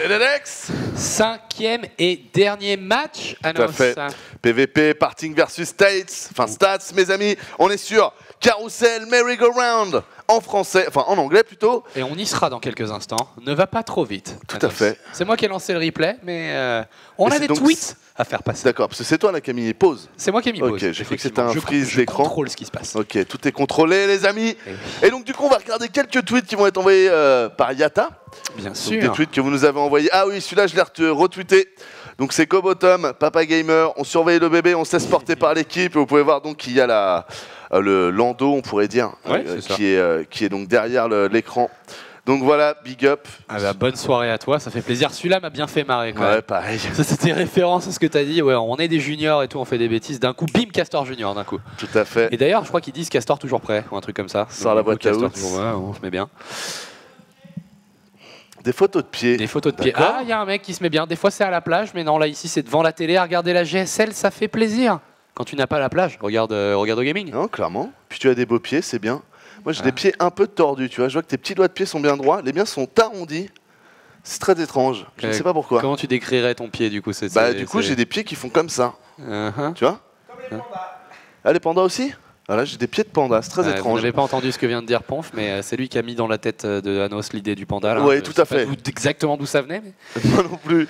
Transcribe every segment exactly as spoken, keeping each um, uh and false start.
Dedex. Cinquième et dernier match, Anos. Tout à fait. P V P, Parting versus States. Enfin, Stats, mes amis. On est sur Carousel Merry-Go-Round. En français, enfin en anglais plutôt. Et on y sera dans quelques instants. Ne va pas trop vite. Tout Anos. à fait. C'est moi qui ai lancé le replay, mais euh, on Et a c'est des donc- tweets à faire passer. D'accord, parce que c'est toi là qui as mis les pauses. C'est moi qui ai mis pause. Ok, j'ai cru que c'était effectivement. un Je- freeze je d'écran. contrôle ce qui se passe. Ok, tout est contrôlé, les amis. Et oui. Et donc, du coup, on va regarder quelques tweets qui vont être envoyés euh, par Yata. Bien Donc, sûr. des tweets que vous nous avez envoyés. Ah oui, celui-là, je l'ai ret- retweeté. Donc, c'est Kobotom, Papa Gamer. On surveille le bébé, on se laisse porter par l'équipe. Et vous pouvez voir donc qu'il y a la, euh, le landau, on pourrait dire, Ouais, euh, c'est ça. qui, est, euh, qui est donc derrière le- l'écran. Donc voilà, big up. Ah bah, bonne soirée à toi, ça fait plaisir. Celui-là m'a bien fait marrer quand Ouais, même. pareil. Ça, c'était référence à ce que tu as dit. Ouais, on est des juniors et tout, on fait des bêtises. D'un coup, bim, Castor Junior d'un coup. Tout à fait. Et d'ailleurs, je crois qu'ils disent Castor toujours prêt, ou un truc comme ça. Sors la Donc, boîte à Castor outils. toujours- ouais, on se met bien. Des photos de pied. Des photos de pied. D'accord. Ah, il y a un mec qui se met bien. Des fois, c'est à la plage, mais non, là, ici, c'est devant la télé. Regarder la G S L, ça fait plaisir. Quand tu n'as pas la plage, regarde, euh, regarde au gaming. Non, clairement. Puis tu as des beaux pieds, c'est bien. Moi, j'ai Ah. des pieds un peu tordus, tu vois. Je vois que tes petits doigts de pied sont bien droits. Les miens sont arrondis. C'est très étrange. Je ne Euh, sais pas pourquoi. Comment tu décrirais ton pied, du coup c'est, Bah, c'est- du coup, c'est- j'ai des pieds qui font comme ça. Uh-huh. Tu vois Ah, les pandas aussi Voilà, j'ai des pieds de panda. C'est très Ouais, Vous étrange. n'avez pas entendu ce que vient de dire Ponf, mais euh, c'est lui qui a mis dans la tête euh, de Anos l'idée du panda. Là. Ouais, Je tout sais à pas fait. d'où- exactement d'où ça venait. Mais... Moi non plus.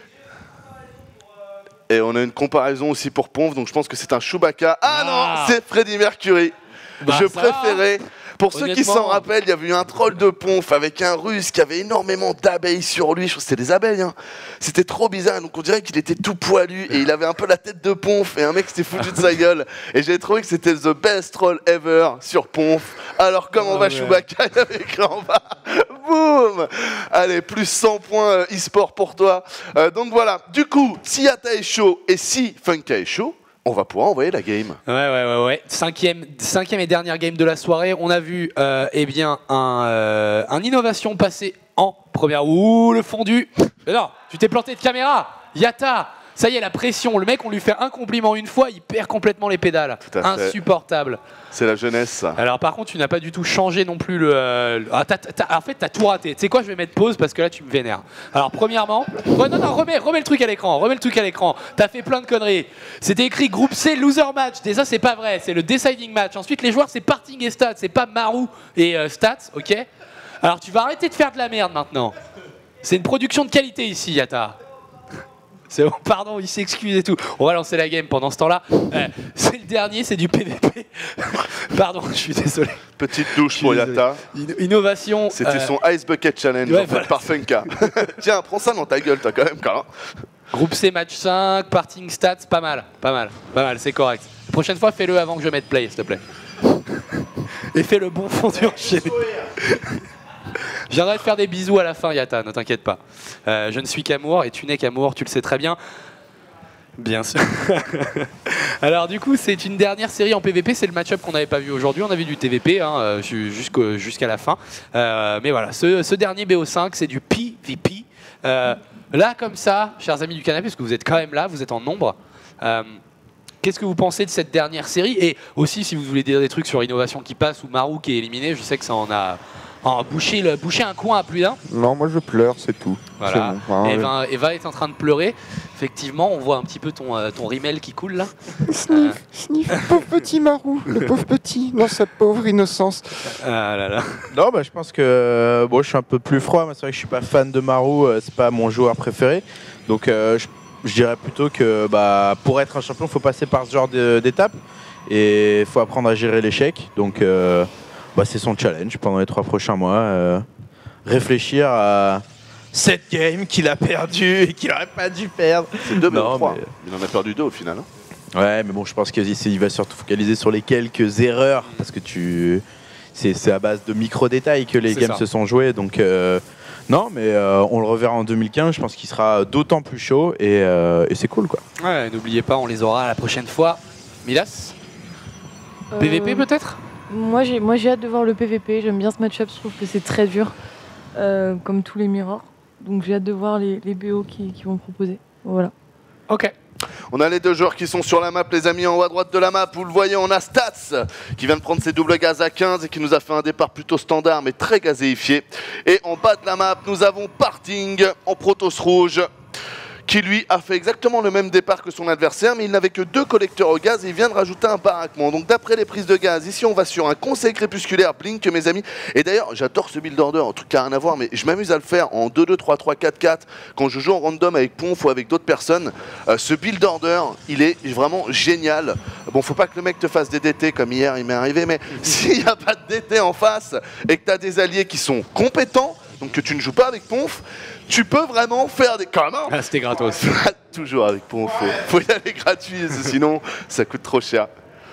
Et on a une comparaison aussi pour Ponf, donc je pense que c'est un Chewbacca. Ah, Ah. non, c'est Freddie Mercury. Bah, je ça préférais. Pour ceux qui Honnêtement. s'en rappellent, il y avait eu un troll de Ponf avec un russe qui avait énormément d'abeilles sur lui. Je crois que c'était des abeilles. Hein. C'était trop bizarre. Donc on dirait qu'il était tout poilu et il avait un peu la tête de Ponf. Et un mec s'était foutu de sa gueule. Et j'ai trouvé que c'était the best troll ever sur Ponf. Alors comment Oh, va ouais. Chewbacca? Il avait écrit en bas. Boum. Allez, plus cent points euh, e-sport pour toi. Euh, donc voilà. Du coup, si Yata est chaud et si Funka est chaud, on va pouvoir envoyer la game. Ouais, ouais, ouais, ouais. Cinquième, cinquième et dernière game de la soirée. On a vu euh, eh bien, un, euh, un innovation passer en première. Ouh, le fondu. Mais non, tu t'es planté de caméra. Yata, ça y est, la pression. Le mec, on lui fait un compliment une fois, il perd complètement les pédales. Tout à fait. Insupportable. C'est la jeunesse, ça. Alors par contre, tu n'as pas du tout changé non plus le... euh, le- ah, t'as- t'as- en fait, t'as tout raté. Tu sais quoi, je vais mettre pause parce que là, tu me vénères. Alors premièrement... Ouais, non, non, remets, remets le truc à l'écran. Remets le truc à l'écran. T'as fait plein de conneries. C'était écrit groupe C, loser match. Déjà, c'est pas vrai. C'est le deciding match. Ensuite, les joueurs, c'est Parting et Stats. C'est pas Maru et euh, Stats, ok? Alors tu vas arrêter de faire de la merde maintenant. C'est une production de qualité ici, Yata. C'est bon, pardon, il s'excuse et tout. On va lancer la game pendant ce temps-là. Euh, c'est le dernier, c'est du P V P. Pardon, je suis désolé. Petite douche Je suis pour désolé. Yata. Inno- Innovation. C'était euh, son Ice Bucket Challenge ouais, en fait, voilà. par Funka. Tiens, prends ça dans ta gueule, toi, quand même, Carla. Groupe C, match cinq, parting stats, pas mal, pas mal, pas mal, c'est correct. Prochaine fois, fais-le avant que je mette play, s'il te plaît. Et fais le bon fondu enchaîné. Je viendrai te faire des bisous à la fin, Yata, ne t'inquiète pas. Euh, je ne suis qu'amour et tu n'es qu'amour, tu le sais très bien. Bien sûr. Alors du coup, c'est une dernière série en P V P, c'est le match-up qu'on n'avait pas vu aujourd'hui. On a vu du T V P hein, euh, ju- jusqu'au- jusqu'à la fin. Euh, mais voilà, ce, ce dernier B O cinq, c'est du P V P. Euh, là, comme ça, chers amis du canapé, parce que vous êtes quand même là, vous êtes en nombre. euh, Qu'est-ce que vous pensez de cette dernière série? Et aussi, si vous voulez dire des trucs sur Innovation qui passe ou Maru qui est éliminé, je sais que ça en a en bouché, le, bouché un coin à plus d'un. Non, moi je pleure, c'est tout. Voilà. C'est bon. Enfin, Eva, Eva est en train de pleurer. Effectivement, on voit un petit peu ton, euh, ton rimel qui coule là. Sniff, sniff, pauvre petit Marou, le pauvre petit, dans sa pauvre innocence. Ah là là. Non, bah, je pense que euh, bon, je suis un peu plus froid. Moi, c'est vrai que je suis pas fan de Maru, euh, c'est pas mon joueur préféré. Donc, euh, je, je dirais plutôt que bah, pour être un champion, il faut passer par ce genre de- d'étape et il faut apprendre à gérer l'échec. Donc, euh, bah, c'est son challenge pendant les trois prochains mois. euh, réfléchir à cette game qu'il a perdu et qu'il aurait pas dû perdre. C'est deux, mais Non, trois. mais- Il en a perdu deux au final. hein. Ouais, mais bon, je pense qu'il il va surtout focaliser sur les quelques erreurs parce que tu, c'est c'est à base de micro détails que les C'est games ça. se sont joués. Donc euh, non, mais euh, on le reverra en deux mille quinze. Je pense qu'il sera d'autant plus chaud et, euh, et c'est cool quoi. Ouais, n'oubliez pas, on les aura la prochaine fois. Milas, Euh, P V P peut-être? Moi j'ai moi j'ai hâte de voir le P V P, j'aime bien ce match-up, je trouve que c'est très dur, euh, comme tous les mirrors. Donc j'ai hâte de voir les, les B O qui, qui vont proposer. Voilà. Ok. On a les deux joueurs qui sont sur la map, les amis, en haut à droite de la map. Vous le voyez, on a Stats qui vient de prendre ses doubles gaz à quinze et qui nous a fait un départ plutôt standard mais très gazéifié. Et en bas de la map, nous avons Parting en Protoss rouge, qui lui a fait exactement le même départ que son adversaire, mais il n'avait que deux collecteurs au gaz et il vient de rajouter un baraquement. Donc d'après les prises de gaz, ici on va sur un conseil crépusculaire Blink, mes amis. Et d'ailleurs, j'adore ce build order, un truc qui n'a rien à voir, mais je m'amuse à le faire en deux deux, trois trois, quatre quatre, quand je joue en random avec Ponf ou avec d'autres personnes. Euh, ce build order, il est vraiment génial. Bon, faut pas que le mec te fasse des D T comme hier, il m'est arrivé, mais s'il n'y a pas de D T en face et que tu as des alliés qui sont compétents, donc que tu ne joues pas avec Ponf, tu peux vraiment faire des... Comment Ah, c'était gratos. Toujours avec Ponf, faut, faut y aller gratuit, sinon ça coûte trop cher.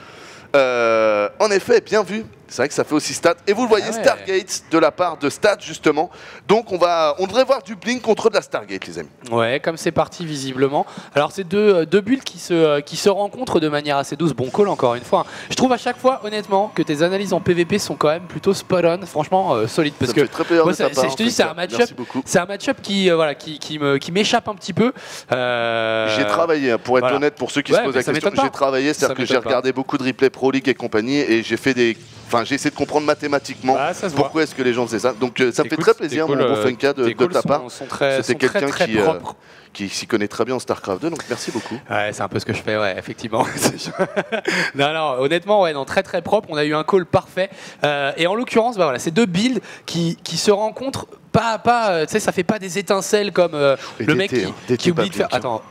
Euh, en effet, bien vu. C'est vrai que ça fait aussi stat. Et vous le voyez, ah ouais. Stargate de la part de Stat, justement. Donc on, va, on devrait voir du Blink contre de la Stargate, les amis. Ouais, comme c'est parti visiblement. Alors c'est deux, deux builds qui se, qui se rencontrent de manière assez douce. Bon call encore une fois. Je trouve à chaque fois, honnêtement, que tes analyses en P V P sont quand même plutôt spot on. Franchement, euh, solide. Parce ça que me fait très plaisir moi, de ta part, je te dis, c'est un match-up match qui, euh, voilà, qui, qui m'échappe un petit peu. Euh... J'ai travaillé, pour être voilà. honnête, pour ceux qui ouais, se posent la question, j'ai travaillé, c'est-à-dire que j'ai regardé beaucoup de replay Pro League et compagnie et j'ai fait des... Enfin, j'ai essayé de comprendre mathématiquement bah, pourquoi est-ce que les gens faisaient ça. Donc euh, ça me fait très plaisir, cool, mon bon Funka, de, de ta part. C'était quelqu'un qui, euh, qui s'y connaît très bien en StarCraft deux, donc merci beaucoup. Ouais, c'est un peu ce que je fais, ouais, effectivement. non, non, honnêtement, ouais, non, très très propre. On a eu un call parfait. Euh, et en l'occurrence, bah, voilà, c'est deux builds qui, qui se rencontrent. Pas, pas, tu sais, ça fait pas des étincelles comme euh, le mec qui, hein, qui oublie de faire. Attends.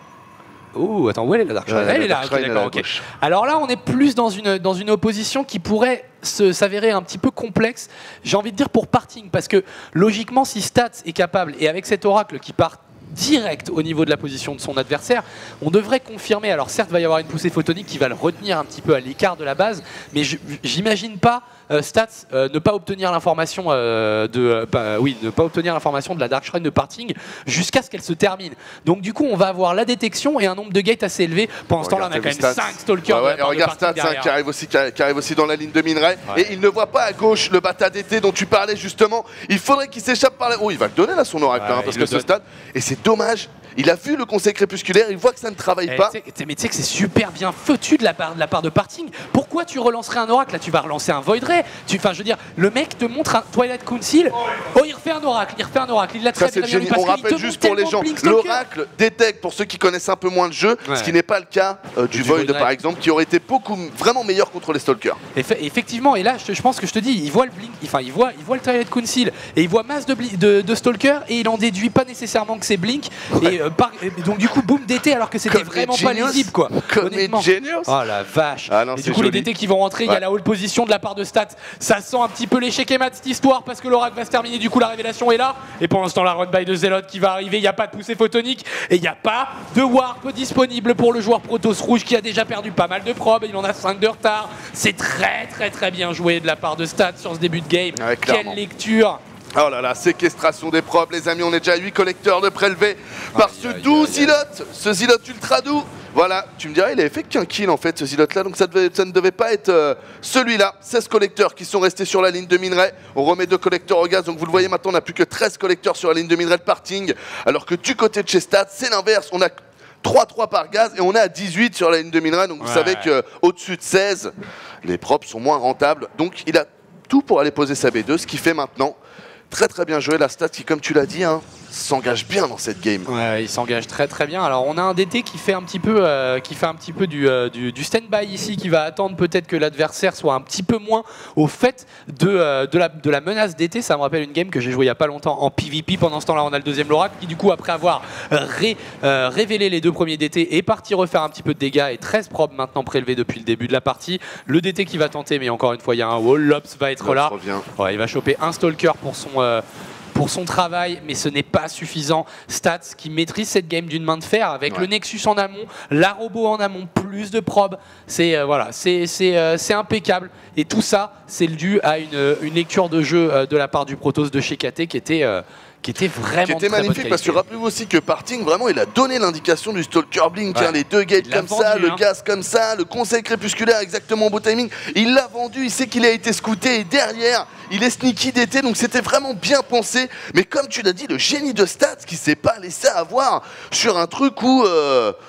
Oh, attends, où elle est la Dark Shrine? Elle est là, ok, d'accord, ok. Alors là, on est plus dans une, dans une opposition qui pourrait s'avérer un petit peu complexe, j'ai envie de dire pour Parting, parce que logiquement, si Stats est capable, et avec cet oracle qui part direct au niveau de la position de son adversaire, on devrait confirmer. Alors certes, il va y avoir une poussée photonique qui va le retenir un petit peu à l'écart de la base, mais j'imagine pas euh, Stats euh, ne pas obtenir l'information euh, de, euh, bah, oui, ne pas obtenir l'information de la Dark Shrine de Parting jusqu'à ce qu'elle se termine. Donc du coup, on va avoir la détection et un nombre de gates assez élevé. Pendant ce temps-là, on a quand même cinq stalkers. Ouais, ouais, et regarde Stats hein, qui arrive aussi, qui arrive aussi dans la ligne de minerai, ouais. Et il ne voit pas à gauche le bata D T dont tu parlais justement. Il faudrait qu'il s'échappe par là. Oh, il va le donner là son oracle, ouais, hein, parce que ce donne. Stade. Et c'est dommage. Il a vu le conseil crépusculaire, il voit que ça ne travaille et pas. Mais tu sais que c'est super bien foutu de la part de, la part de Parting. Pourquoi tu relancerais un oracle? Là, tu vas relancer un Void Ray. Enfin, je veux dire, le mec te montre un Twilight Council. Oh, il refait un oracle, il refait un oracle. Il l'a très bien mis. On rappelle juste pour les gens, l'oracle détecte, pour ceux qui connaissent un peu moins le jeu, ouais. Ce qui n'est pas le cas euh, du, du Void, Void par exemple, qui aurait été beaucoup, vraiment meilleur contre les Stalkers. Eff effectivement, et là, je, je pense que je te dis, il voit le Blink, enfin, il voit, il voit le Twilight Council et il voit masse de, de, de Stalkers et il en déduit pas nécessairement que c'est Blink. Ouais. Et, euh, par, et donc, du coup, boom D T alors que c'était vraiment pas lisible, quoi. Honnêtement. Oh la vache. Ah non, et du coup, joli. Les D T qui vont rentrer, il ouais. y a la haute position de la part de Stats. Ça sent un petit peu l'échec et mat cette histoire parce que l'oracle va se terminer. Du coup, la révélation est là. Et pendant ce temps, la run by de Zealot qui va arriver. Il n'y a pas de poussée photonique et il n'y a pas de warp disponible pour le joueur Protoss rouge qui a déjà perdu pas mal de probes. Il en a cinq de retard. C'est très, très, très bien joué de la part de Stats sur ce début de game. Ouais, quelle lecture. Oh là là, séquestration des probes, les amis, on est déjà à huit collecteurs de prélevés par aïe, ce aïe, doux Zealot, ce Zealot ultra doux. Voilà, tu me dirais, il avait fait qu'un kill en fait, ce Zealot là, donc ça, devait, ça ne devait pas être euh, celui-là. seize collecteurs qui sont restés sur la ligne de minerai. On remet deux collecteurs au gaz, donc vous le voyez maintenant, on n'a plus que treize collecteurs sur la ligne de minerai de Parting. Alors que du côté de chez Stats, c'est l'inverse, on a trois trois par gaz et on est à dix-huit sur la ligne de minerai. Donc vous ouais. savez qu'au-dessus de seize, les probes sont moins rentables. Donc il a tout pour aller poser sa B deux, ce qu'il fait maintenant. Très très bien joué, la Stat qui, comme tu l'as dit, hein, s'engage bien dans cette game. Ouais, il s'engage très très bien. Alors on a un D T qui fait un petit peu, euh, qui fait un petit peu du, euh, du, du stand-by ici, qui va attendre peut-être que l'adversaire soit un petit peu moins au fait de, euh, de, la, de la menace D T. Ça me rappelle une game que j'ai joué il n'y a pas longtemps en P V P. Pendant ce temps-là, on a le deuxième Lorac qui, du coup, après avoir ré, euh, révélé les deux premiers D T, est parti refaire un petit peu de dégâts et treize probes maintenant prélevés depuis le début de la partie. Le D T qui va tenter, mais encore une fois, il y a un wall. Lops va être là. Ouais, il va choper un Stalker pour son... Euh, pour son travail, mais ce n'est pas suffisant. Stats qui maîtrise cette game d'une main de fer avec ouais. le Nexus en amont, la robot en amont, plus de probes. C'est euh, voilà, c'est euh, impeccable. Et tout ça, c'est dû à une, une lecture de jeu euh, de la part du Protoss de chez K T qui était... Euh, qui était vraiment qui était très magnifique parce que rappelez-vous aussi que Parting vraiment il a donné l'indication du Stalker Blink, ouais. hein, les deux gates comme vendu, ça, hein. le gaz comme ça, le conseil crépusculaire exactement au beau timing, il l'a vendu, il sait qu'il a été scouté et derrière il est sneaky D T donc c'était vraiment bien pensé, mais comme tu l'as dit, le génie de Stats qui s'est pas laissé avoir sur un truc où euh,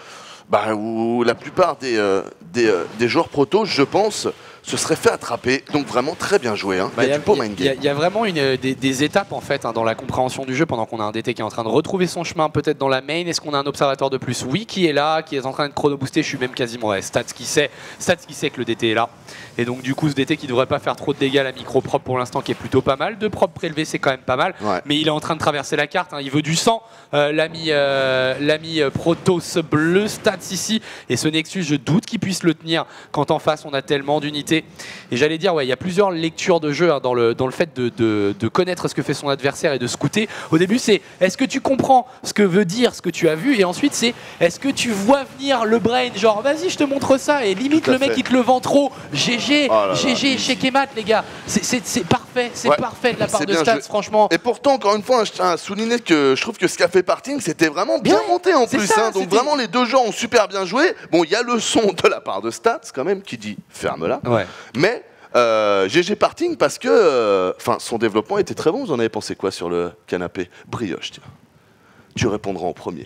bah, où la plupart des, euh, des, euh, des joueurs proto, je pense, se seraient fait attraper. Donc vraiment très bien joué. Hein. Bah, il y a du beau mind Il y, a- game. il y a vraiment une, des, des étapes en fait hein, dans la compréhension du jeu pendant qu'on a un D T qui est en train de retrouver son chemin peut-être dans la main. Est-ce qu'on a un observateur de plus? Oui, qui est là, qui est en train de chrono booster. Je suis même quasiment ouais, Stats qui sait, Stats qui sait que le D T est là. Et donc du coup ce D T qui devrait pas faire trop de dégâts, la micro propre pour l'instant qui est plutôt pas mal. De propre prélevé c'est quand même pas mal. Ouais. Mais il est en train de traverser la carte. Hein. Il veut du sang. Euh, l'ami euh, l'ami euh, Protoss bleu Stats ici. Et ce Nexus je doute qu'il puisse le tenir quand en face on a tellement d'unités. Et j'allais dire, ouais, il y a plusieurs lectures de jeu hein, dans, le, dans le fait de, de, de connaître ce que fait son adversaire et de scouter. Au début, c'est est-ce que tu comprends ce que veut dire ce que tu as vu? Et ensuite, c'est est-ce que tu vois venir le brain? Genre, vas-y, je te montre ça. Et limite, Tout à le mec, fait. il te le vend trop. G G, Oh là là, G G, easy. chez Kemat, les gars. C'est- C'est c'est parfait, c'est Ouais, parfait de la part c'est de bien Stats, joué. franchement. Et pourtant, encore une fois, je tiens à souligner que je trouve que ce qu'a fait Parting, c'était vraiment bien Ouais, monté en c'est plus. ça, hein. Donc c'était- vraiment, les deux joueurs ont super bien joué. Bon, il y a le son de la part de Stats quand même qui dit ferme-la. Ouais. Mais euh, G G Parting parce que euh, enfin, son développement était très bon. Vous en avez pensé quoi sur le canapé? Brioche, tiens. Tu répondras en premier.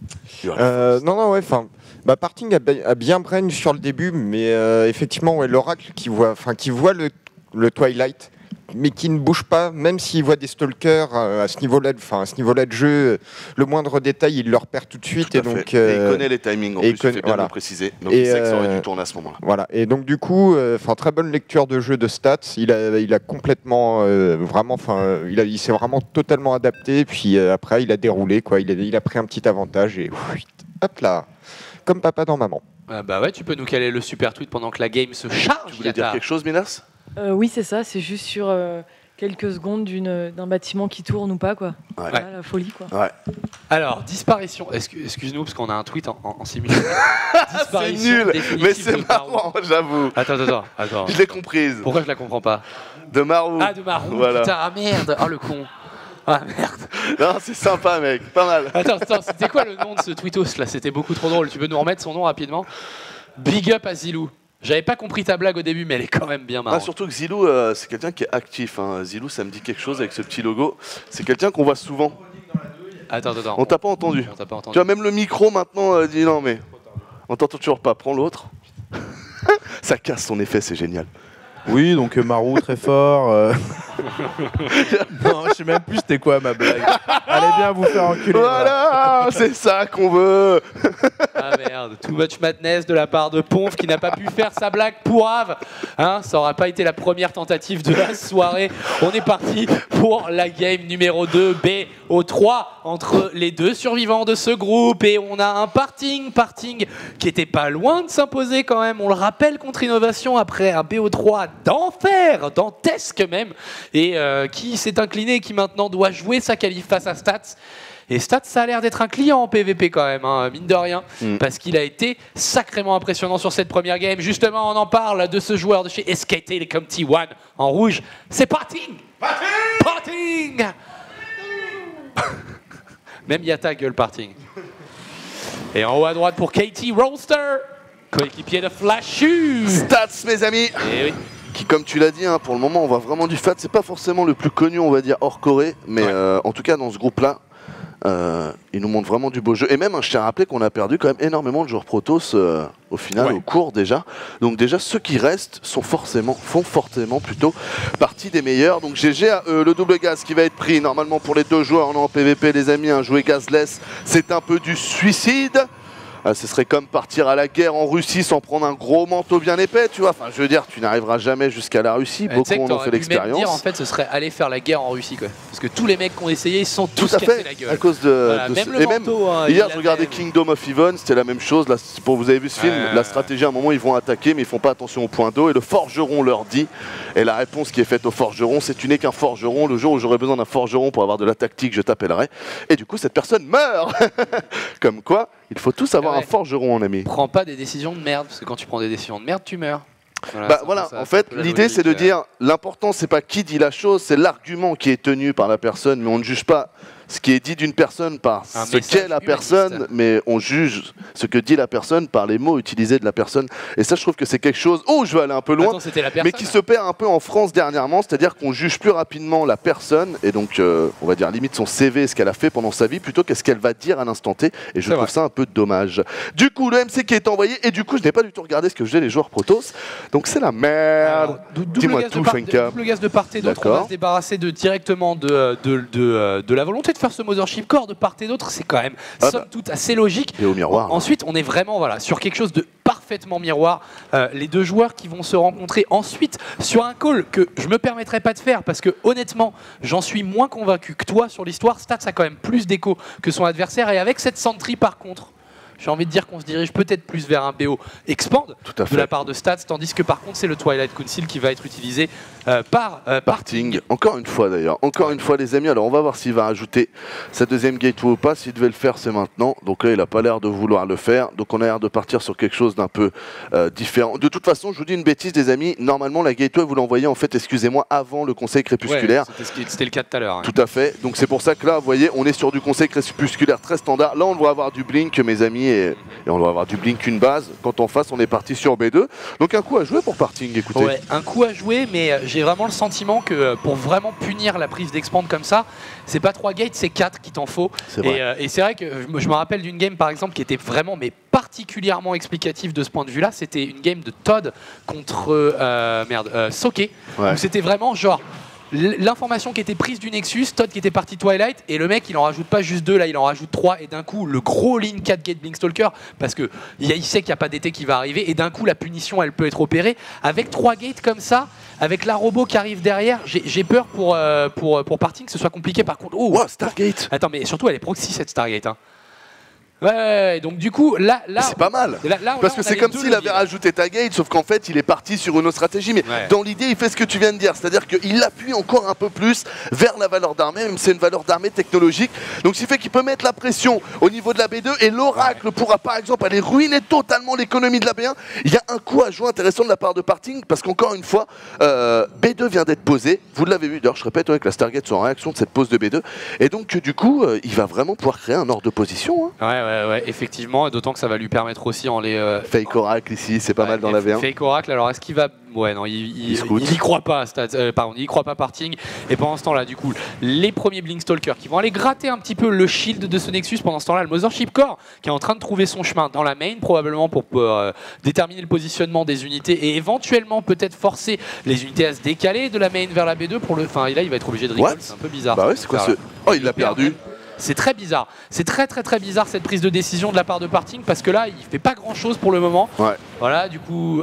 Euh, non, non, ouais, enfin, bah, Parting a, bi- a bien brain sur le début, mais euh, effectivement, ouais, l'oracle qui voit, enfin, qui voit le, le Twilight, mais qui ne bouge pas, même s'il voit des stalkers euh, à ce niveau-là, enfin, à ce niveau-là de jeu, le moindre détail, il le repère tout de suite, Tout à et donc. fait. Et euh, il connaît les timings en et plus, il connaît- il fait bien de voilà. le préciser. Donc Et il sait que ça aurait euh, dû tourner à ce moment-là. Voilà, et donc du coup, enfin très bonne lecture de jeu de Stats. Il a, il a complètement, euh, vraiment, enfin, il, a- il s'est vraiment totalement adapté. Puis euh, après, il a déroulé, quoi. Il a, il a pris un petit avantage et whitt, hop là, comme papa dans maman. Ah bah ouais, tu peux nous caler le super tweet pendant que la game se charge. Tu voulais dire Yata. quelque chose, Minas? Euh, oui, c'est ça, c'est juste sur euh, quelques secondes d'une- d'un bâtiment qui tourne ou pas, quoi. Ouais. Voilà, la folie, quoi. Ouais. Alors, disparition. Excu- Excuse-nous, parce qu'on a un tweet en, en, en simultané. C'est Disparition nul, définitive mais de c'est Marou. marrant, j'avoue. Attends, attends, attends. attends. Je l'ai comprise. Pourquoi je la comprends pas? De Marou. Ah, de Marou, Voilà. putain, ah merde. Oh, le con. Ah, merde. Non, c'est sympa, mec. Pas mal. Attends, attends, c'était quoi le nom de ce tweetos là? C'était beaucoup trop drôle. Tu peux nous remettre son nom rapidement? Big up à Zilou. J'avais pas compris ta blague au début, mais elle est quand même bien Ah, marrante. surtout que Zilou, euh, c'est quelqu'un qui est actif. Hein. Zilou, ça me dit quelque chose avec ce petit logo. C'est quelqu'un qu'on voit souvent. Attends, attends, attends. On t'a pas entendu. On t'a pas entendu. Tu vois, même le micro maintenant euh, dit non, mais on t'entend toujours pas. Prends l'autre. Ça casse son effet, c'est génial. Oui, donc euh, Marou très fort. euh. non, je sais même plus c'était quoi ma blague. Allez bien vous faire enculer. Voilà, c'est ça qu'on veut. Ah merde, too much madness de la part de Ponf qui n'a pas pu faire sa blague pourrave. Hein, ça aura pas été la première tentative de la soirée. On est parti pour la game numéro deux, B O trois, entre les deux survivants de ce groupe. Et on a un Parting, Parting qui était pas loin de s'imposer quand même. On le rappelle contre Innovation après un B O trois d'enfer, dantesque même. Et euh, qui s'est incliné, qui maintenant doit jouer sa qualif face à Stats. Et Stats, ça a l'air d'être un client en P V P quand même, hein, mine de rien, Mm. parce qu'il a été sacrément impressionnant sur cette première game. Justement, on en parle de ce joueur de chez S K Telecom T un en rouge. C'est Parting Parting Parting Même Yata gueule Parting. Et en haut à droite pour Katie Rollster, coéquipier de Flashu. Stats, mes amis. Et oui. Qui, comme tu l'as dit, hein, pour le moment, on voit vraiment du fat. C'est pas forcément le plus connu, on va dire, hors Corée, mais Ouais. euh, en tout cas, dans ce groupe-là, euh, il nous montre vraiment du beau jeu. Et même, hein, je tiens à rappeler qu'on a perdu quand même énormément de joueurs Protoss euh, au final, Ouais. au cours déjà. Donc déjà, ceux qui restent sont forcément, font forcément plutôt partie des meilleurs. Donc G G à eux, le double gaz qui va être pris normalement pour les deux joueurs. On est en P V P, les amis, un jouet gazless, c'est un peu du suicide. Ah, ce serait comme partir à la guerre en Russie sans prendre un gros manteau bien épais, tu vois. Enfin, je veux dire, tu n'arriveras jamais jusqu'à la Russie. Euh, tu Beaucoup sais que en ont t'aurais fait pu même dire, en l'expérience. fait, ce serait aller faire la guerre en Russie, quoi. Parce que tous les mecs qui ont essayé, ils se sont Tout tous à cassés fait, la à gueule. cause de, Voilà, de même ce- le et même manteau, hein, hier, il je regardais l'avait. Kingdom of Heaven, c'était la même chose. Là, c'est- pour vous avez vu ce film, Ouais. la stratégie à un moment ils vont attaquer, mais ils font pas attention au point d'eau et le forgeron leur dit. Et la réponse qui est faite au forgeron, c'est tu n'es qu'un forgeron. Le jour où j'aurai besoin d'un forgeron pour avoir de la tactique, je t'appellerai. Et du coup, cette personne meurt. Comme quoi, il faut tous avoir Ah ouais. un forgeron, mon ami. Prends pas des décisions de merde, parce que quand tu prends des décisions de merde, tu meurs. Voilà, Bah c'est un voilà, peu ça, en c'est un fait, peu la l'idée c'est de logique, euh. dire l'important c'est pas qui dit la chose, c'est l'argument qui est tenu par la personne, mais on ne juge pas ce qui est dit d'une personne par Un ce message qu'est la humaniste. personne, mais on juge ce que dit la personne par les mots utilisés de la personne. Et ça, je trouve que c'est quelque chose. Oh, je vais aller un peu loin. Attends, c'était la personne. Mais qui se perd un peu en France dernièrement, c'est-à-dire qu'on juge plus rapidement la personne et donc euh, on va dire limite son C V, ce qu'elle a fait pendant sa vie, plutôt qu'est-ce qu'elle va dire à l'instant T. Et je C'est trouve vrai. ça un peu dommage. Du coup, le M C qui est envoyé et du coup, je n'ai pas du tout regardé ce que faisaient les joueurs Protoss. Donc c'est la merde. Alors, dou- double Dis-moi gaz tout, de part- Fenka. double gaz de part et d'autre, on D'accord. va se débarrasser de, directement de, de, de, de, de la volonté de faire ce Mothership Core de part et d'autre, c'est quand même Ah somme bah. toute assez logique. Et au miroir. Ensuite, on est vraiment voilà, sur quelque chose de parfaitement miroir. Euh, les deux joueurs qui vont se rencontrer ensuite sur un call que je me permettrai pas de faire parce que honnêtement, j'en suis moins convaincu que toi sur l'histoire. Stats a quand même plus d'écho que son adversaire et avec cette Sentry par contre, j'ai envie de dire qu'on se dirige peut-être plus vers un B O Expand Tout à de fait. la part de Stats, tandis que par contre c'est le Twilight Council qui va être utilisé euh, par euh, Parting. Encore une fois d'ailleurs, encore une fois les amis, alors on va voir s'il va rajouter sa deuxième gateway ou pas, s'il devait le faire c'est maintenant, donc là il a pas l'air de vouloir le faire, donc on a l'air de partir sur quelque chose d'un peu euh, différent. De toute façon je vous dis une bêtise les amis, normalement la gateway vous l'envoyez en fait, excusez-moi, avant le conseil crépusculaire. Ouais, c'était ce qui- c'était le cas tout à l'heure. hein. Tout à fait, donc c'est pour ça que là, vous voyez, on est sur du conseil crépusculaire très standard. Là, on doit avoir du blink, mes amis, et, et on doit avoir du blink une base. Quand en face, on est parti sur B deux. Donc un coup à jouer pour Parting, écoutez. Ouais, un coup à jouer, mais euh, j'ai vraiment le sentiment que euh, pour vraiment punir la prise d'expand comme ça, c'est pas trois gates, c'est quatre qu'il t'en faut. C'est vrai. Et, euh, et c'est vrai que je me- je me rappelle d'une game par exemple qui était vraiment mais particulièrement explicative de ce point de vue-là. C'était une game de Todd contre euh, merde euh, Soke, Ouais. où c'était vraiment genre l- l'information qui était prise du Nexus, Todd qui était parti Twilight, et le mec il en rajoute pas juste deux, là il en rajoute trois, et d'un coup le gros lean quatre gate Blinkstalker, parce que il y a- il sait qu'il n'y a pas d'été qui va arriver, et d'un coup la punition elle peut être opérée. Avec trois gates comme ça, avec la robot qui arrive derrière, j'ai j'ai peur pour, euh, pour, pour Parting que ce soit compliqué par contre. Oh, Wow, Stargate. attends, mais surtout elle est proxy cette Stargate. Hein. Ouais, ouais, ouais, donc du coup là, là C'est pas mal. là- là, Parce là, que on a c'est les comme deux s'il avait leviers, là. rajouté ta gate, sauf qu'en fait, il est parti sur une autre stratégie. Mais Ouais. dans l'idée, il fait ce que tu viens de dire. C'est-à-dire qu'il appuie encore un peu plus vers la valeur d'armée, même si c'est une valeur d'armée technologique. Donc, ce qui fait qu'il peut mettre la pression au niveau de la B deux. Et l'Oracle pourra, par exemple, aller ruiner totalement l'économie de la B un. Il y a un coup à jouer intéressant de la part de Parting. Parce qu'encore une fois, euh, B deux vient d'être posé. Vous l'avez vu, d'ailleurs, je répète, avec la Stargate sont en réaction de cette pose de B deux. Et donc, du coup, euh, il va vraiment pouvoir créer un ordre de position. Hein. Ouais, ouais, ouais, effectivement, d'autant que ça va lui permettre aussi en les. euh, Fake Oracle ici, c'est pas ouais, mal dans et la V un. Fake Oracle, alors est-ce qu'il va. Ouais, non, il, il, Il scout. il y croit pas, Stats, euh, pardon, il y croit pas Parting. Et pendant ce temps-là, du coup, les premiers Blinkstalkers qui vont aller gratter un petit peu le shield de ce Nexus. Pendant ce temps-là, le Mothership Core qui est en train de trouver son chemin dans la main, probablement pour euh, déterminer le positionnement des unités et éventuellement peut-être forcer les unités à se décaler de la main vers la B deux pour le. Enfin, là, il va être obligé de recall, What c'est un peu bizarre. Bah ouais, c'est quoi ce. Oh, il l'a perdu. C'est très bizarre. C'est très très très bizarre cette prise de décision de la part de Parting parce que là, il fait pas grand chose pour le moment. Ouais. Voilà, du coup,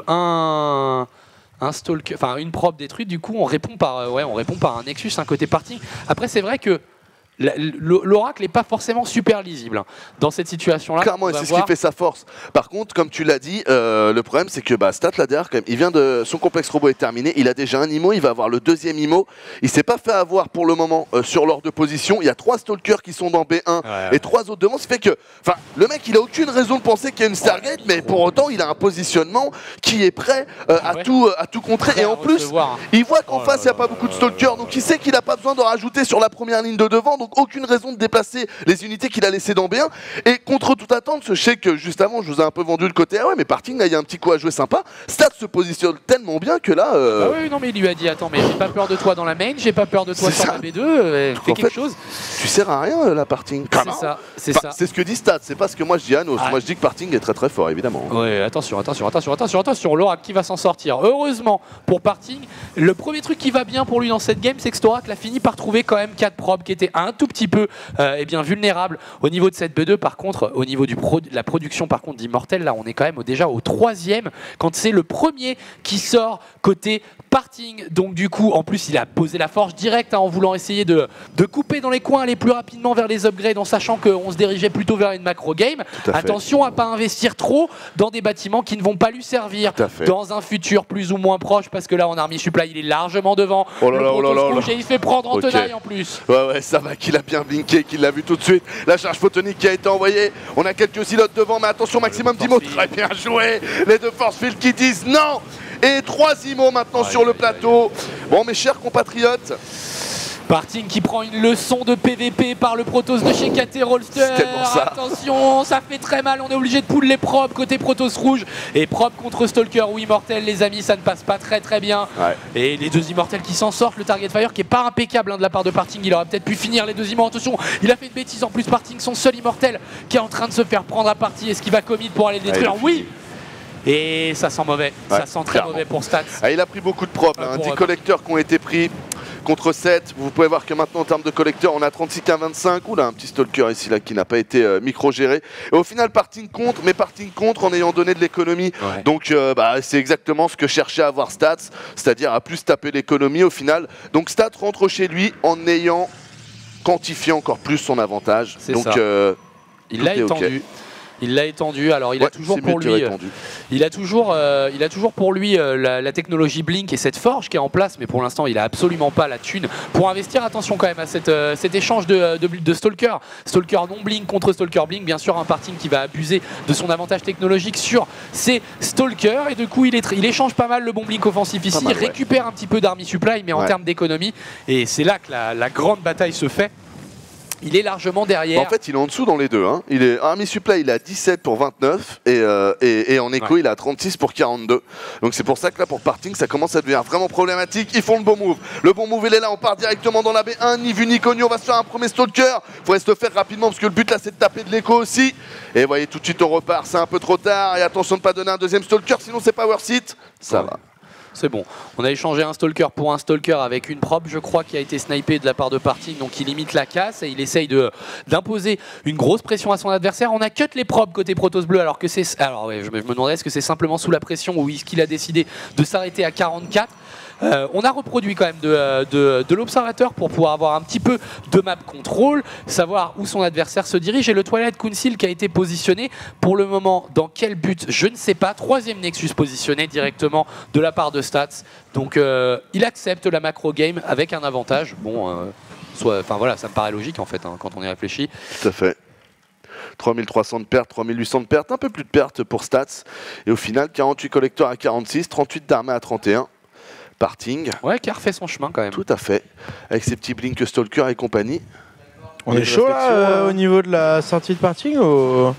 un. Un stalker, enfin une prop détruite, du coup on répond par, euh, ouais, on répond par un Nexus, un côté Parting. Après c'est vrai que la- l'oracle n'est pas forcément super lisible hein. Dans cette situation-là. Clairement, on et va c'est ce voir- qui fait sa force. Par contre, comme tu l'as dit, euh, le problème c'est que bah, Stat là derrière, quand même, il vient de son complexe robot est terminé. Il a déjà un I M O, il va avoir le deuxième I M O. Il s'est pas fait avoir pour le moment euh, sur l'ordre de position. Il y a trois stalkers qui sont dans B un Ouais, ouais. et trois autres devant. Ce qui fait que, enfin, le mec, il a aucune raison de penser qu'il y a une Stargate, mais pour autant, il a un positionnement qui est prêt euh, Ah à ouais. tout, euh, à tout contrer. Prêt Et à en plus, recevoir, hein. il voit qu'en Oh face, il là n'y a pas beaucoup de stalkers, donc il sait qu'il n'a pas besoin de rajouter sur la première ligne de devant, donc aucune raison de déplacer les unités qu'il a laissées dans B un. Et contre toute attente, je sais que juste avant, je vous ai un peu vendu le côté ah ouais, mais Parting, là, il y a un petit coup à jouer sympa. Stat se positionne tellement bien que là. euh, Bah oui, non mais il lui a dit attends mais j'ai pas peur de toi dans la main, j'ai pas peur de toi C'est sur ça. la B deux, euh, Donc, fais en quelque fait, chose. Tu sers à rien, euh, la Parting. C'est ça, c'est Enfin, ça. c'est ce que dit Stat, c'est pas ce que moi je dis à Nos. Ah. Moi je dis que Parting est très très fort, évidemment. Ouais, attention, attention, attention, attention, attention, l'Oracle qui va s'en sortir. Heureusement pour Parting, le premier truc qui va bien pour lui dans cette game, c'est que cet Oracle a fini par trouver quand même quatre probes qui étaient un tout petit peu euh, eh bien, vulnérables au niveau de cette B deux. Par contre, au niveau du pro- de la production par contre d'Immortel, là on est quand même au- déjà au troisième, quand c'est le premier qui sort côté Parting. Donc du coup, en plus, il a posé la forge directe hein, en voulant essayer de, de couper dans les coins, aller plus rapidement vers les upgrades, en sachant qu'on se dirigeait plutôt vers une macro game. Tout à fait. Attention à pas investir trop dans des bâtiments qui ne vont pas lui servir Tout à fait. dans un futur plus ou moins proche, parce que là en army supply il est largement devant. Oh là Le là, oh là Protoss là là. rouge, et il fait prendre en Ok. tenaille en plus. Ouais ouais, ça va qu'il a bien blinké, qu'il l'a vu tout de suite. La charge photonique qui a été envoyée. On a quelques silotes devant, mais attention maximum force d'I M O. field. Très bien joué. Les deux force field qui disent non. Et trois I M O maintenant sur le plateau. Bon mes chers compatriotes. Parting qui prend une leçon de P V P par le Protoss de chez K T Rolster. C'est tellement ça. Attention, ça fait très mal, on est obligé de pull les probes côté Protoss rouge. Et probe contre Stalker ou Immortel, les amis, ça ne passe pas très très bien. Ouais. Et les deux Immortels qui s'en sortent, le target fire qui est pas impeccable hein, de la part de Parting, il aurait peut-être pu finir les deux Immortels. Attention, il a fait une bêtise en plus, Parting, son seul Immortel qui est en train de se faire prendre à partie. Est-ce qu'il va commit pour aller le détruire? Ouais, Oui. Et ça sent mauvais, Ouais, ça sent très clairement. mauvais pour Stats. Ah, il a pris beaucoup de probes, Ah, hein. pour, dix euh, collecteurs qui ont été pris contre sept. Vous pouvez voir que maintenant en termes de collecteurs, on a trente-six à vingt-cinq. Oula, un petit stalker ici là qui n'a pas été euh, micro-géré. Et au final, Parting contre, mais Parting contre en ayant donné de l'économie. Ouais. Donc euh, bah, c'est exactement ce que cherchait à avoir Stats, c'est-à-dire à plus taper l'économie au final. Donc Stats rentre chez lui en ayant quantifié encore plus son avantage. C'est Donc ça. euh, Il tout l'a est ok. étendu. Il l'a étendu. Alors il Ouais, a toujours c'est pour mieux de lui, dire euh, étendu. il a toujours, euh, il a toujours pour lui euh, la, la technologie Blink et cette forge qui est en place, mais pour l'instant il a absolument pas la thune pour investir. Attention quand même à cette, euh, cet échange de, de, de Stalker, Stalker non Blink contre Stalker Blink. Bien sûr un Parting qui va abuser de son avantage technologique sur ses Stalkers et du coup il, est, il échange pas mal le bon Blink offensif ici, mal, ouais. récupère un petit peu d'army supply, mais en Ouais. termes d'économie et c'est là que la, la grande bataille se fait. Il est largement derrière. En fait, il est en dessous dans les deux. Hein. Il est Army Supply, il est à dix-sept pour vingt-neuf et, euh, et, et en écho, Ouais. il est à trente-six pour quarante-deux. Donc c'est pour ça que là, pour Parting, ça commence à devenir vraiment problématique. Ils font le bon move. Le bon move, il est là. On part directement dans la B un. Ni vu ni connu. On va se faire un premier stalker. Il faudrait se le faire rapidement parce que le but là, c'est de taper de l'écho aussi. Et vous voyez, tout de suite, on repart. C'est un peu trop tard. Et attention de ne pas donner un deuxième stalker, sinon c'est pas worth it. Ça Ouais. va. C'est bon. On a échangé un Stalker pour un Stalker avec une probe, je crois, qui a été snipé de la part de Parting. Donc il limite la casse et il essaye de d'imposer une grosse pression à son adversaire. On a cut les probes côté Protoss bleu alors que c'est... Alors ouais, je me, je me demandais est-ce que c'est simplement sous la pression ou est-ce qu'il a décidé de s'arrêter à quarante-quatre. Euh, on a reproduit quand même de, de, de l'observateur pour pouvoir avoir un petit peu de map control, savoir où son adversaire se dirige. Et le Twilight Council qui a été positionné pour le moment dans quel but, je ne sais pas. Troisième Nexus positionné directement de la part de Stats. Donc euh, il accepte la macro game avec un avantage. Bon, euh, soit, enfin voilà, ça me paraît logique en fait hein, quand on y réfléchit. Tout à fait. trois mille trois cents de pertes, trois mille huit cents de pertes, un peu plus de pertes pour Stats. Et au final, quarante-huit collecteurs à quarante-six, trente-huit d'armée à trente et un. Parting. Ouais, qui a refait son chemin quand même. Tout à fait. Avec ses petits Blink Stalker et compagnie. On Une est chaud là réflexion, euh, euh, au niveau de la sortie de Parting ou...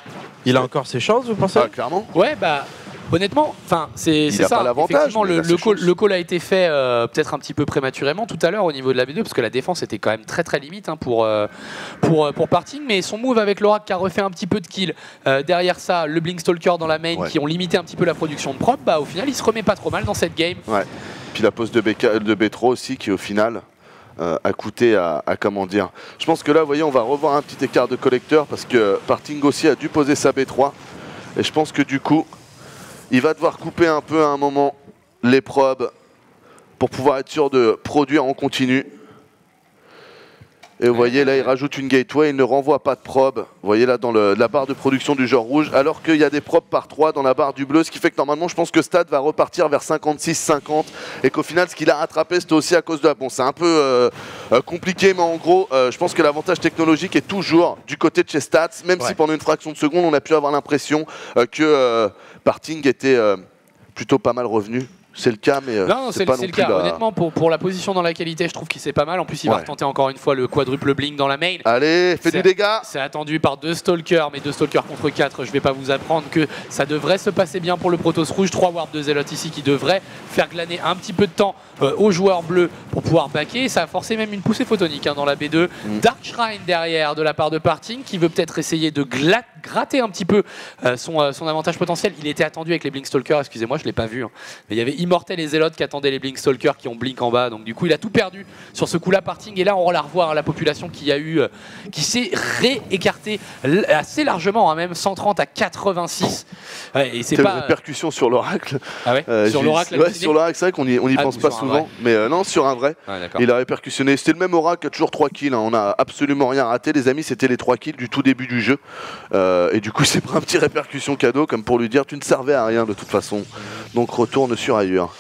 Il a encore ses chances, vous pensez? Ah, clairement. Ouais, bah honnêtement, enfin c'est Il c'est a ça. pas l'avantage, Effectivement, mais il le, a ses le, call, chances. le call a été fait euh, peut-être un petit peu prématurément tout à l'heure au niveau de la B deux parce que la défense était quand même très très limite hein, pour, euh, pour, euh, pour Parting. Mais son move avec l'Oracle qui a refait un petit peu de kill. Euh, derrière ça, le Blink Stalker dans la main Ouais. qui ont limité un petit peu la production de prop. Bah au final, il se remet pas trop mal dans cette game. Ouais. Puis la pose de, B K, de Betro aussi qui au final euh, a coûté à, à comment dire. Je pense que là, vous voyez, on va revoir un petit écart de collecteur parce que Parting aussi a dû poser sa B trois. Et je pense que du coup, il va devoir couper un peu à un moment les probes pour pouvoir être sûr de produire en continu. Et vous voyez là, il rajoute une gateway, il ne renvoie pas de probes. Vous voyez là dans le, la barre de production du genre rouge, alors qu'il y a des probes par trois dans la barre du bleu, ce qui fait que normalement, je pense que Stade va repartir vers cinquante-six cinquante et qu'au final, ce qu'il a rattrapé, c'était aussi à cause de la... Bon, c'est un peu euh, euh, compliqué, mais en gros, euh, je pense que l'avantage technologique est toujours du côté de chez Stats, même Ouais. si pendant une fraction de seconde, on a pu avoir l'impression euh, que euh, Parting était euh, plutôt pas mal revenu. C'est le cas, mais euh, Non, non, c'est c'est pas c'est non le plus cas. la- Honnêtement, pour, pour la position dans la qualité, je trouve qu'il c'est pas mal. En plus, il va Ouais. retenter encore une fois le quadruple blink dans la main. Allez, fais C'est- du dégât. C'est attendu par deux Stalkers, mais deux Stalkers contre quatre. Je vais pas vous apprendre que ça devrait se passer bien pour le Protoss rouge. trois warps de Zealot ici qui devraient faire glaner un petit peu de temps euh, aux joueurs bleus pour pouvoir backer. Ça a forcé même une poussée photonique hein, dans la B deux. Mm. Dark Shrine derrière de la part de Parting qui veut peut-être essayer de gla- gratter un petit peu euh, son, euh, son avantage potentiel. Il était attendu avec les Blink Stalkers, excusez-moi, je l'ai pas vu. hein. Mais il y avait Immortel et Zealot qui attendaient les Blink Stalkers qui ont Blink en bas. Donc du coup, il a tout perdu sur ce coup-là, Parting. Et là, on va la revoir la population qui a eu, euh, qui s'est réécartée l- assez largement, hein, même cent trente à quatre-vingt-six. Ouais, et c'est Quelle pas. répercussion sur l'oracle. Ah ouais Euh, sur j'ai- l'oracle. ouais, sur l'oracle, c'est vrai qu'on n'y on y Ah, pense ou pas sur un souvent, vrai. mais euh, non, sur un vrai. Ouais, d'accord. Il a répercussionné. C'était le même oracle qui a toujours trois kills. hein. On a absolument rien raté, les amis. C'était les trois kills du tout début du jeu. Euh, et du coup, c'est pas un petit répercussion cadeau, comme pour lui dire tu ne servais à rien de toute façon. Donc retourne sur ailleurs.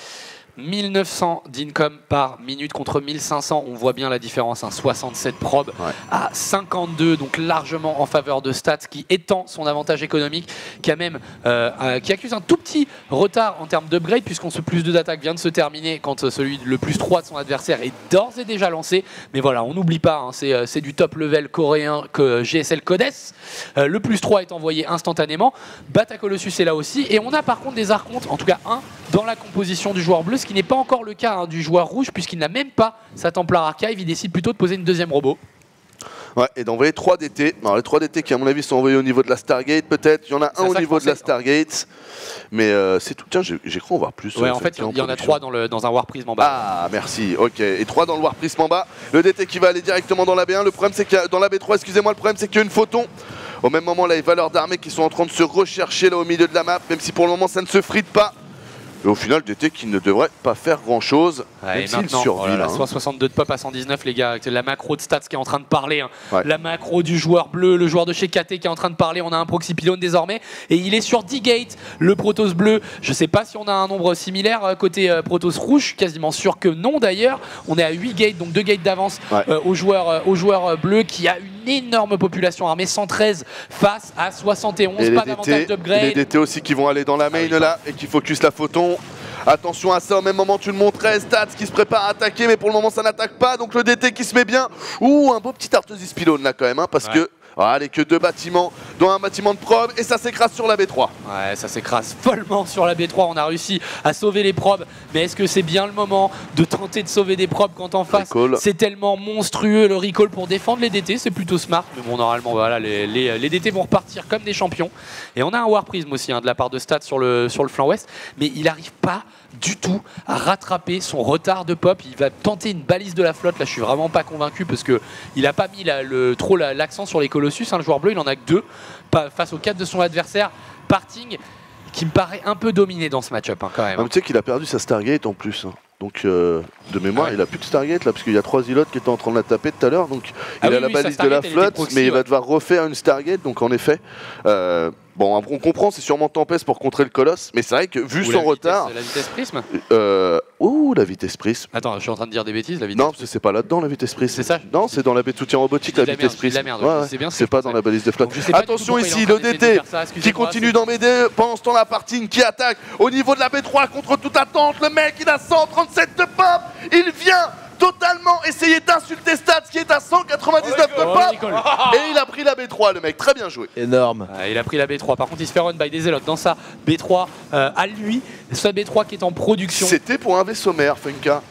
mille neuf cents d'income par minute contre mille cinq cents, on voit bien la différence, hein, soixante-sept probes Ouais. à cinquante-deux, donc largement en faveur de Stats qui étend son avantage économique, qui, a même, euh, euh, qui accuse un tout petit retard en termes d'upgrade puisqu'on ce plus deux d'attaque vient de se terminer quand euh, celui le plus trois de son adversaire est d'ores et déjà lancé. Mais voilà, on n'oublie pas, hein, c'est, euh, c'est du top level coréen que G S L Codes. Euh, le plus trois est envoyé instantanément. Bata Colossus est là aussi et on a par contre des archontes, en tout cas un, dans la composition du joueur bleu, ce qui n'est pas encore le cas hein, du joueur rouge puisqu'il n'a même pas sa Templar Archive, il décide plutôt de poser une deuxième robot. Ouais, et d'envoyer trois D T. Alors les trois D T qui à mon avis sont envoyés au niveau de la Stargate peut-être. Il y en a C'est un au ça que niveau je de la pensais. Stargate. Mais euh, c'est tout. Tiens, j'ai j'ai cru en voir plus. Ouais, euh, en fait, c'est en il y en a production. trois dans, le, dans un War Prism en bas. Ah, merci. Ok. Et trois dans le War Prism en bas. Le D T qui va aller directement dans la B un. Le problème, c'est qu'il y a, dans la B trois, excusez-moi, le problème, c'est qu'il y a une photon. Au même moment, là, les valeurs d'armée qui sont en train de se rechercher là au milieu de la map, même si pour le moment, ça ne se frite pas. Et au final, D T qui ne devrait pas faire grand-chose. Ouais, même et s'il maintenant, survit, oh là là, là, hein. cent soixante-deux de pop à cent dix-neuf, les gars. La macro de Stats qui est en train de parler. hein. Ouais. La macro du joueur bleu, le joueur de chez K T qui est en train de parler. On a un proxy pylone désormais. Et il est sur dix gates, le Protoss bleu. Je sais pas si on a un nombre similaire euh, côté euh, Protoss rouge. Quasiment sûr que non d'ailleurs. On est à huit gates, donc deux gates d'avance Ouais. euh, au joueur, euh, au joueur euh, bleu qui a une énorme population armée. cent treize face à soixante et onze. Et Pas les d'avantage D T, et les d'upgrade. D T aussi qui vont aller dans la main oui, là et qui focus la photon. Attention à ça, au même moment tu le montrais, Stats qui se prépare à attaquer mais pour le moment ça n'attaque pas, donc le D T qui se met bien. Ouh, un beau petit Arthurus pylône là quand même, hein, parce Ouais. que ah, allez, que deux bâtiments, dont un bâtiment de probe et ça s'écrase sur la B trois. Ouais, ça s'écrase follement sur la B trois. On a réussi à sauver les probes. Mais est-ce que c'est bien le moment de tenter de sauver des probes quand en face Recall. c'est tellement monstrueux le recall pour défendre les D T? C'est plutôt smart. Mais bon, normalement, voilà, les, les, les D T vont repartir comme des champions. Et on a un War Prism aussi hein, de la part de Stats sur le, sur le flanc ouest. Mais il n'arrive pas du tout à rattraper son retard de pop. Il va tenter une balise de la flotte. Là, je suis vraiment pas convaincu parce que il a pas mis la- le, trop la- l'accent sur les Colossus. hein. Le joueur bleu, il en a que deux pas- face aux quatre de son adversaire. Parting qui me paraît un peu dominé dans ce match-up hein, quand même. Ah, mais tu sais qu'il a perdu sa Stargate en plus. hein. Donc euh, de mémoire, Ah ouais. il a plus de Stargate là, parce qu'il y a trois îlots qui étaient en train de la taper tout à l'heure. Donc Ah il oui, a la oui, sa balise de la Stargate, elle était flotte, proxy, mais il ouais. va devoir refaire une Stargate. Donc en effet, euh, bon, on comprend, c'est sûrement Tempest pour contrer le colosse. Mais c'est vrai que vu Ou son la retard, vitesse, la vitesse prisme. euh, ouh, la vitesse prisme. Attends, je suis en train de dire des bêtises. La vitesse Non, parce que c'est pas là-dedans la vitesse prisme. C'est ça. Non, c'est dans la baie de soutien robotique Je la dis de la vitesse merde, je dis de la prisme. merde, Ouais, je sais bien ouais. ce que C'est je pas pensais. dans la balise de flotte. Donc, je sais pas du tout Attention pourquoi il est en ici, train le d'essayer D de T faire ça, qui excusez-moi, continue c'est- dans mes dés. Pendant ce temps, la partie qui attaque au niveau de la B trois contre toute attente. Le mec, il a cent trente-sept de pop. Il vient totalement essayer d'insulter Stats qui est à cent quatre-vingt-dix-neuf de Oh, pop. Nicole. Et il a pris la B trois, le mec. Très bien joué. Énorme. Ah, il a pris la B trois. Par contre, il se fait run by des Zealots dans sa B trois euh, à lui. Sa B trois qui est en production. C'était pour un vaisseau mère, Funka.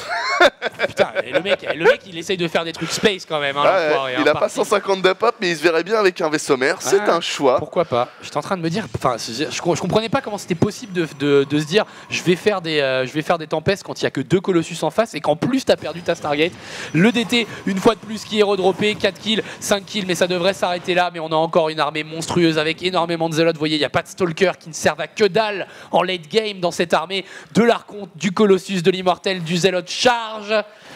Putain, et le mec, le mec, il essaye de faire des trucs space quand même. hein, Ouais, l'enfoiré, il hein, a pas parti. cent cinquante de pop, mais il se verrait bien avec un vaisseau mère. C'est Ah, un choix. Pourquoi pas? J'étais en train de me dire, enfin, je, je, je comprenais pas comment c'était possible de, de- de se dire, je vais faire des, euh, je vais faire des tempestes quand il y a que deux Colossus en face et qu'en plus t'as perdu ta Stargate. Le D T, une fois de plus, qui est redroppé, quatre kills, cinq kills, mais ça devrait s'arrêter là. Mais on a encore une armée monstrueuse avec énormément de Zealots. Vous voyez, il n'y a pas de Stalker qui ne servent à que dalle en late game dans cette armée. De l'Archonte, du Colossus, de l'Immortel, du Zealot charge.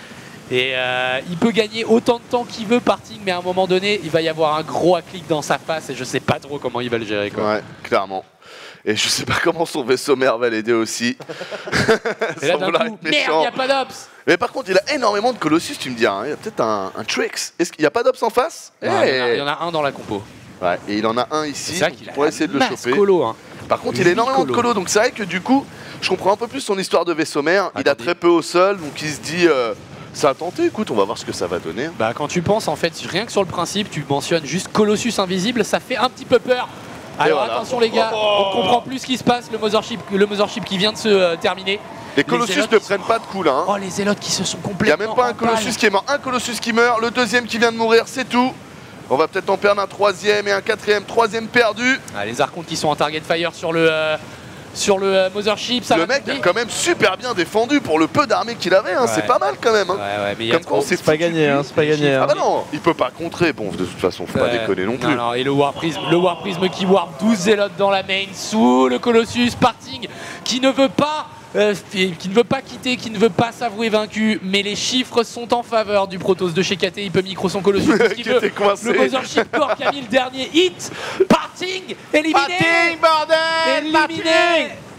Et euh, il peut gagner autant de temps qu'il veut parting, mais à un moment donné, il va y avoir un gros clic dans sa face et je sais pas trop comment il va le gérer. Quoi. Ouais, clairement. Et je sais pas comment son vaisseau mère va l'aider aussi. Et là, Sans d'un vouloir coup, être merde, il méchant. n'y a pas d'ops. Mais par contre, il a énormément de Colossus, tu me dis. hein. Il y a peut-être un, un Trix. Est-ce qu'il n'y a pas d'Ops en face? Non, il, y en a, Eh. il y en a un dans la compo. Ouais, et il en a un ici. C'est vrai donc qu'il il a pourrait la essayer de le masse choper. colo. Hein. Par contre, il a huit énormément de colos. colo, donc c'est vrai que du coup, je comprends un peu plus son histoire de vaisseau mère. Il a Attendez. très peu au sol, donc il se dit. euh, ça a tenté, écoute, on va voir ce que ça va donner. Bah, quand tu penses, en fait, rien que sur le principe, tu mentionnes juste Colossus invisible, ça fait un petit peu peur. Alors voilà. attention les gars, on comprend plus ce qui se passe, le Mothership, le mothership qui vient de se euh, terminer. Les Colossus Zélotes ne qui prennent pas de coups là. hein. Oh les Zélotes qui se sont Il n'y a complètement même pas un empalent. Colossus qui est mort. Un Colossus qui meurt, le deuxième qui vient de mourir, c'est tout. On va peut-être en perdre un troisième et un quatrième. Troisième perdu. Ah, les Archontes qui sont en target fire sur le, euh, sur le euh, Mothership, ça le va mec a tomber. quand même super bien défendu pour le peu d'armée qu'il avait. hein. Ouais. C'est pas mal quand même. hein. Ouais, ouais, mais il y a Comme quoi, on trop. s'est C'est pas foutu gagné, du hein, cul. c'est pas gagné. Ah hein. bah non, il peut pas contrer. Bon, de toute façon, faut pas Ouais. déconner non plus. Non, et le War Prism, le War Prism qui warp douze Zélotes dans la main sous le Colossus, Parting qui ne veut pas. euh, qui ne veut pas quitter, qui ne veut pas s'avouer vaincu, mais les chiffres sont en faveur du Protoss de chez K T. Il peut micro son Colossus parce qu'il Qui veut. était coincé. Le Mothership Core qui a mis le dernier hit. Parting éliminé. Parting, bordel! Éliminé.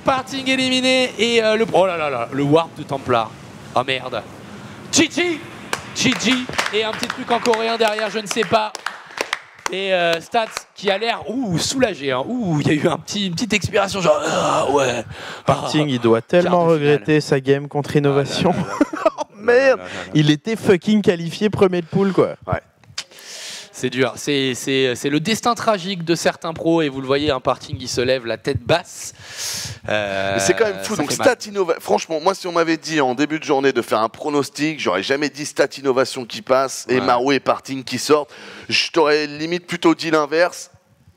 Parting éliminé et euh, le... Oh là là là, le warp de Templar. Oh merde. Chichi Chichi et un petit truc en coréen derrière, je ne sais pas. Et euh, Stats qui a l'air ouh soulagé. Hein. Ouh, il y a eu un petit, une petite expiration genre ah, ouais. Parting, ah, il doit tellement regretter sa game contre Innovation. Ah, là, là, là. Oh merde, là, là, là, là. Il était fucking qualifié premier de poule quoi. Ouais. C'est dur, c'est le destin tragique de certains pros et vous le voyez, un Parting il se lève la tête basse. Euh, c'est quand même fou. Donc Stat Innovation, franchement, moi si on m'avait dit en début de journée de faire un pronostic, j'aurais jamais dit Stat Innovation qui passe et ouais. Marou et Parting qui sortent. Je t'aurais limite plutôt dit l'inverse.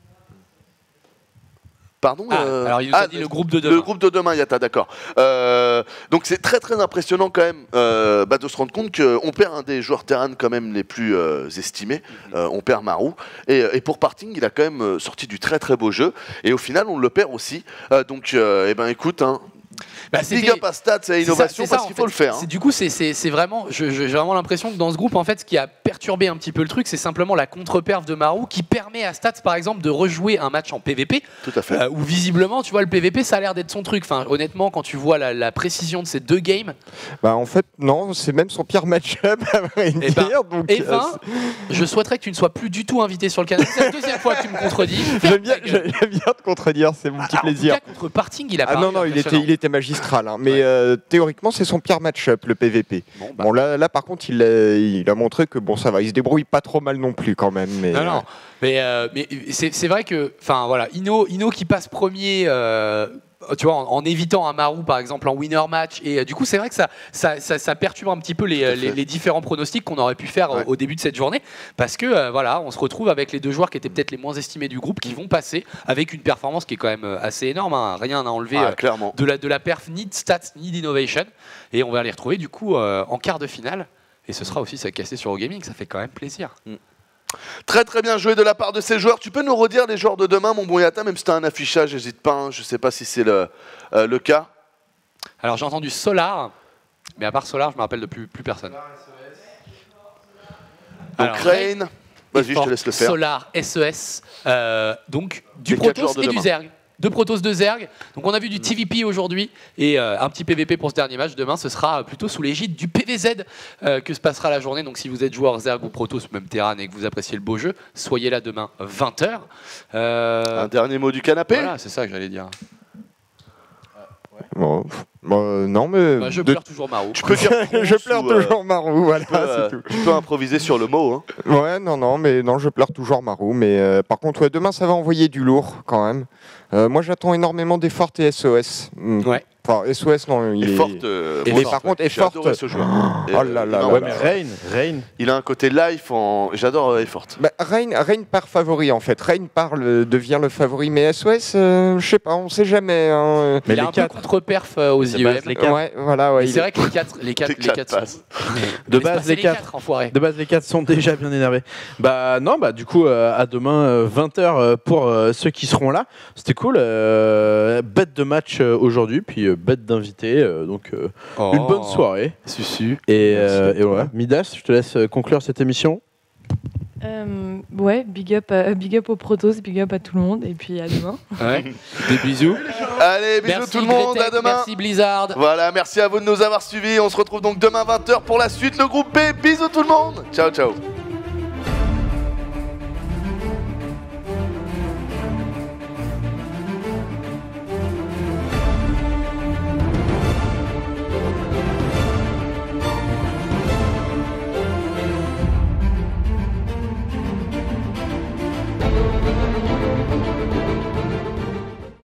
Pardon ah, euh... Alors il nous a ah, dit le groupe de demain. Le groupe de demain, Yata, d'accord. Euh, donc c'est très très impressionnant quand même euh, bah, de se rendre compte qu'on perd un des joueurs Terran quand même les plus euh, estimés. Mm-hmm. euh, on perd Marou. Et, et pour Parting, il a quand même sorti du très très beau jeu. Et au final, on le perd aussi. Euh, donc, euh, eh ben écoute... Hein, bah, big up à Stats et Innovation parce qu'il faut le faire. Hein. Du coup, c'est vraiment, j'ai vraiment l'impression que dans ce groupe, en fait, ce qui a perturbé un petit peu le truc, c'est simplement la contre-perf de Marou qui permet à Stats, par exemple, de rejouer un match en P V P. Tout à fait. Euh, où visiblement, tu vois, le P V P, ça a l'air d'être son truc. Enfin, honnêtement, quand tu vois la, la précision de ces deux games. Bah, en fait, non, c'est même son pire match-up à vrai dire. Ben, donc, et ben, euh, je souhaiterais que tu ne sois plus du tout invité sur le canal. C'est la deuxième fois que tu me contredis. J'aime bien, bien te contredire, c'est mon petit Alors, plaisir. En tout cas, contre Parting, il a ah pas. Non, non, il était, il était magistral. Hein, mais ouais. euh, théoriquement, c'est son pire match-up, le P V P. Bon, bah. bon là, là, par contre, il a, il a montré que bon, ça va. Il se débrouille pas trop mal non plus, quand même. Mais, non, non. Mais, euh, mais c'est vrai que, enfin, voilà, Ino, Ino qui passe premier. Euh, Tu vois, en, en évitant un Marou par exemple en winner match, et euh, du coup c'est vrai que ça, ça, ça, ça perturbe un petit peu les, les, les différents pronostics qu'on aurait pu faire ouais. au, au début de cette journée, parce que euh, voilà, on se retrouve avec les deux joueurs qui étaient peut-être les moins estimés du groupe qui vont passer avec une performance qui est quand même assez énorme, hein. Rien à enlever ah, euh, de, la, de la perf ni de stats ni d'innovation, et on va les retrouver du coup euh, en quart de finale, et ce sera aussi ça cassé sur Eurogaming, ça fait quand même plaisir. Mm. Très très bien joué de la part de ces joueurs. Tu peux nous redire les joueurs de demain, mon bon Yata, même si tu as un affichage, n'hésite pas, hein. Je ne sais pas si c'est le, euh, le cas. Alors j'ai entendu Solar, mais à part Solar, je me rappelle de plus, plus personne. Donc Rain, vas-y, je te laisse le faire. Solar, S E S, euh, donc du Protoss et demain. Du Zerg. Deux Protoss, deux Zerg. Donc on a vu du T V P aujourd'hui et euh, un petit P V P pour ce dernier match. Demain, ce sera plutôt sous l'égide du P V Z euh, que se passera la journée. Donc si vous êtes joueur Zerg ou Protoss, même Terran, et que vous appréciez le beau jeu, soyez là demain vingt heures. Euh... Un dernier mot du canapé. Voilà, c'est ça que j'allais dire. Bon, bon, non mais bah, je de... pleure toujours Marou. Tu peux dire je pleure ou, euh, toujours Marou, voilà, tu peux, euh, c'est tout. Tu peux improviser sur le mot. Hein. Ouais, non, non, mais non, je pleure toujours Marou. Mais euh, par contre, ouais, demain, ça va envoyer du lourd quand même. Euh, moi, j'attends énormément des Fortes et S O S. Mm. Ouais. Enfin, S O S, non, il et est... Forte, euh, et mais par contre, et Forte... ce joueur. Oh, oh là là, ouais, mais Rain, Rain. Il a un côté life en... J'adore euh, Forte. Bah, Rain, Rain part favori, en fait. Rain part le, devient le favori, mais S O S, euh, je sais pas, on sait jamais. Hein. Mais il les a un quatre... peu contre-perf euh, aux I E M. Ouais, voilà, ouais. C'est est... vrai que les quatre, les quatre, les quatre passent. De base, les quatre, enfoirés. De base, les quatre sont déjà bien énervés. Bah non, bah du coup, euh, à demain, euh, vingt heures pour euh, ceux qui seront là. C'était cool. Euh, bête de match euh, aujourd'hui, puis euh, bête d'invité. Euh, donc euh, oh. Une bonne soirée. Susu. Et, euh, et voilà. Midas, je te laisse conclure cette émission. Euh, ouais, big up, euh, big up aux Protoss, big up à tout le monde, et puis à demain. Ouais. Des bisous. Allez, bisous merci tout le monde, Gretek, à demain. Merci Blizzard. Voilà, merci à vous de nous avoir suivis. On se retrouve donc demain vingt heures pour la suite, le groupe B. Bisous tout le monde. Ciao, ciao.